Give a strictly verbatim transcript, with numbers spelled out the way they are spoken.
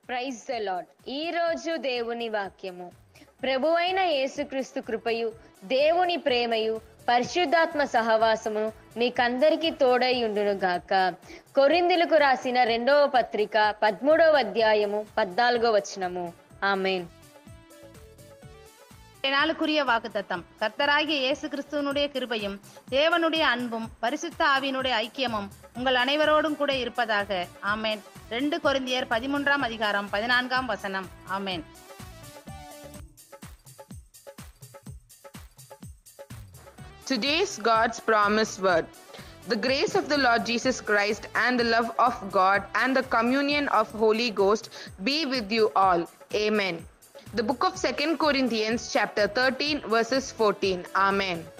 Praise the lord. ఈ రోజు దేవుని వాక్యము. ప్రభువైన యేసుక్రీస్తు కృపయు, దేవుని ప్రేమయు, పరిశుద్ధాత్మ సహవాసము మీకందరికీ తోడై ఉండును గాక. కొరింథీయులకు రాసిన రెండవ పత్రిక పదమూడవ అధ్యాయము పద్నాలుగో వచనము. ఆమేన్. நாளுக்குரிய வாக்குத்தத்தம். கர்த்தராகிய இயேசு கிறிஸ்துவனுடைய கிருபையும் தேவனுடைய அன்பும் பரிசுத்த ஆவியினுடைய ஐக்கியமும் உங்கள் அனைவரோடும் கூட இருப்பதாக. ஆமேன். ரெண்டு கொரிந்தியர் பதிமூன்றாம் அதிகாரம் பதினான்காம் வசனம். ஆமேன். Today's God's promised word. The grace of the Lord Jesus Christ and the love of God and the communion of Holy Ghost be with you all. Amen. The book of Second Corinthians chapter thirteen verses fourteen. Amen.